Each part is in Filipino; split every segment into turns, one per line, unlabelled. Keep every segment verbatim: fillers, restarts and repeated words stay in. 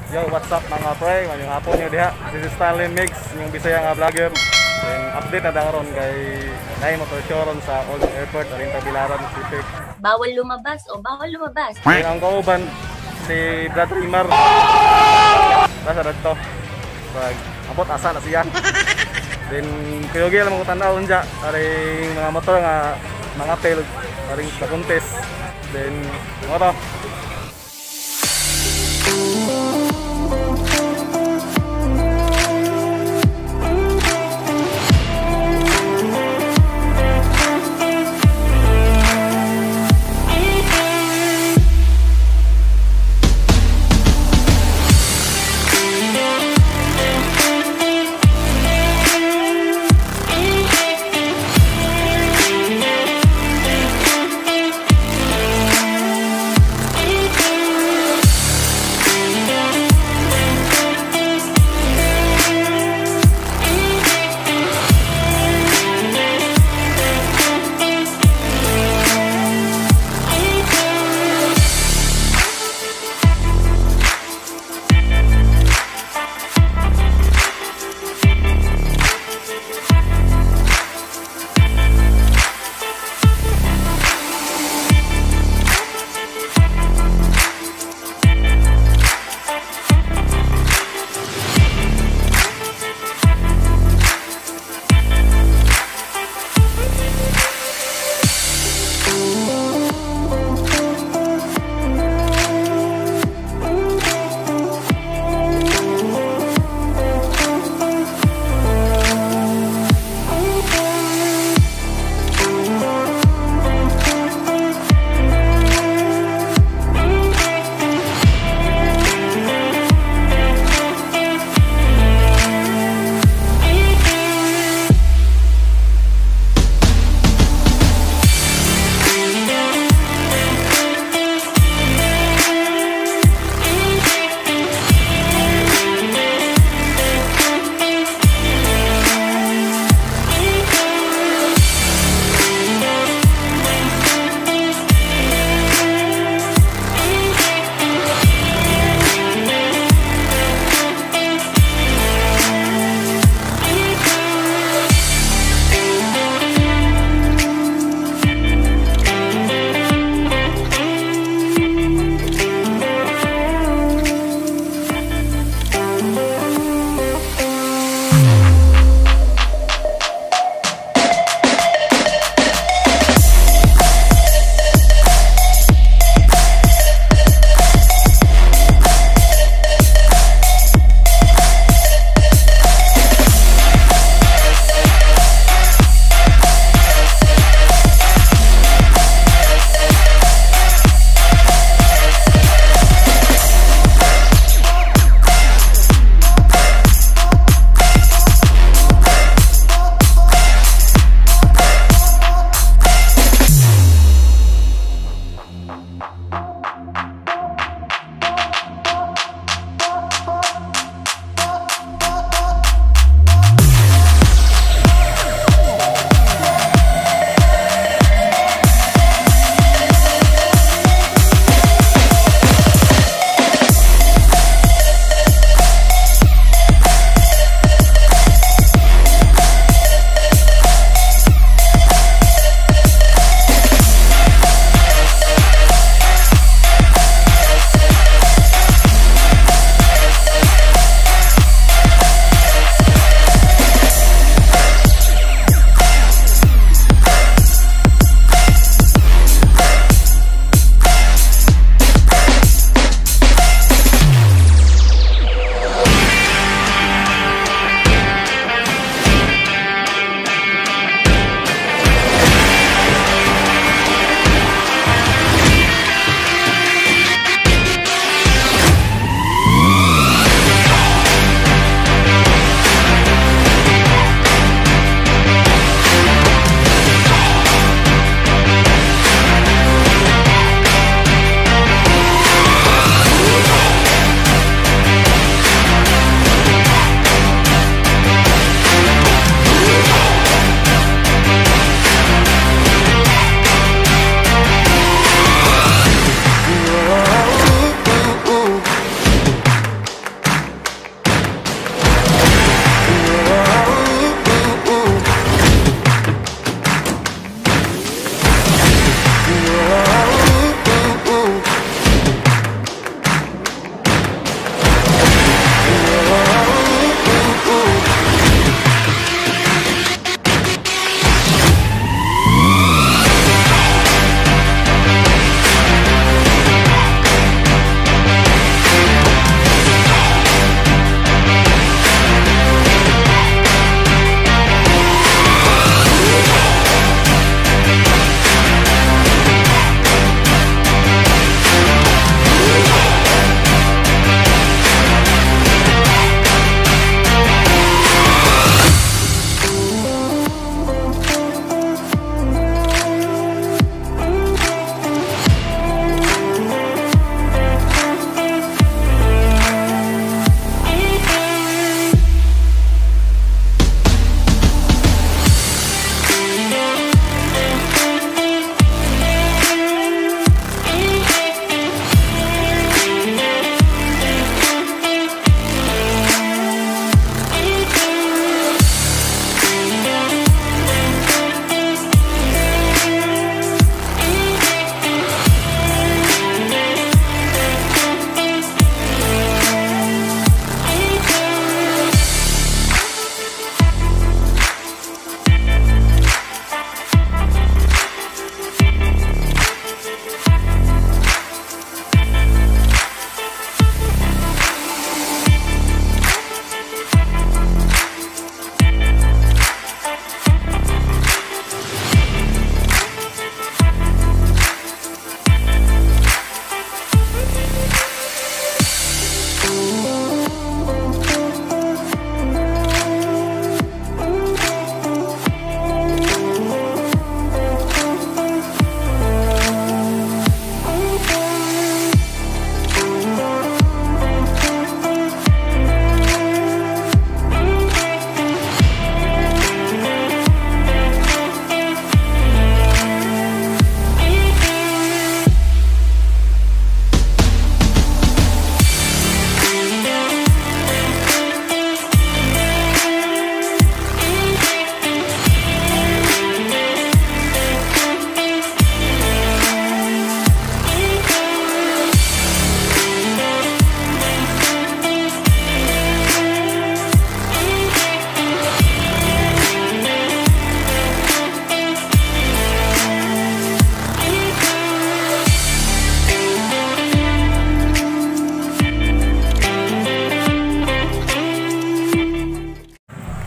Yo, what's up mga pre? Ngayong hapon nyo diha. This is Stalin Mix, yung Bisaya nga vlogger. And update na daron kay Nay Motor Showroom sa Old Airport, aring Tabilaran City.
Bawal lumabas o bawal lumabas.
Then ang kauban si Brother Imar. Basta na to. Pag abot asa na siya. Then kuyogi lang mga tanaw unja aring mga motor nga mga tail aring pakontes. Then ano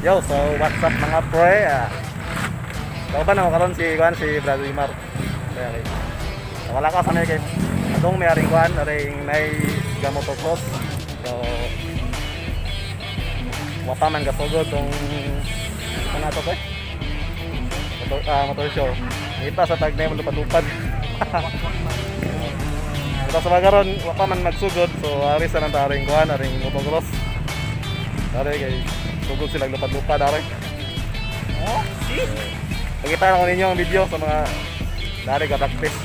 Yo, so what's up mga pre? Ah, kauban na karon si Juan si Brother Imar. Kaya kay. Wala ka sa may kay. Atong may aring Juan, aring nay gamotocross. So wapa man gasugod tong ano to pre? Motor, ah, motor show. Kita sa tag na mo lupad-lupad. Ito sa mga karon, wapa man magsugod. So ari sa nang aring Juan, aring motocross. Dari kay sugod sila lupad-lupad dari. Oh, see? Pakita ko ninyo ang video sa mga dari ka practice.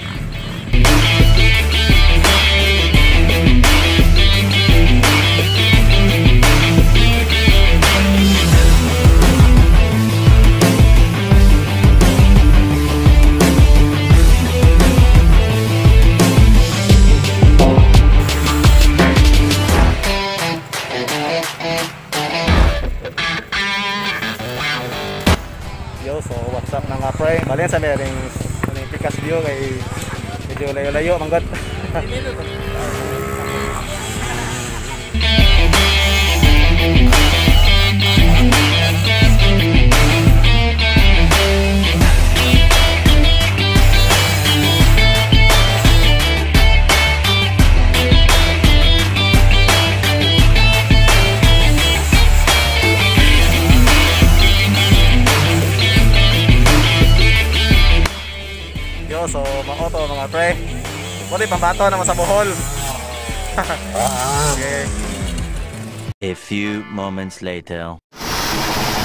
Yo, so what's up mga pre? Balian sa may ring ring pikas view kay medyo layo-layo manggod. Yo, so mao to mga pre. Pwede pambato naman sa Bohol. Okay.
A few moments later.